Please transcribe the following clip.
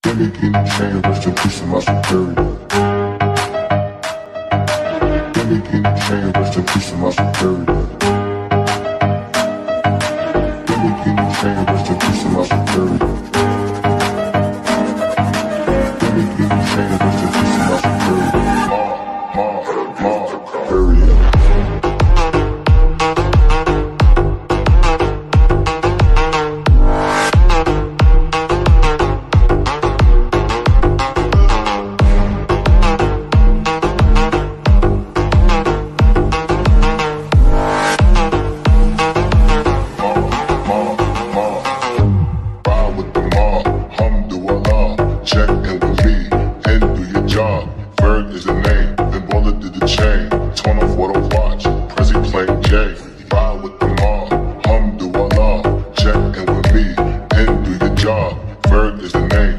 Give me chain, rest in peace to my superior. Give me chain, rest in peace to my superior. Give me chain, rest in peace to my superior. Give me chain, rest in peace to my superior. Period. Berg is the name.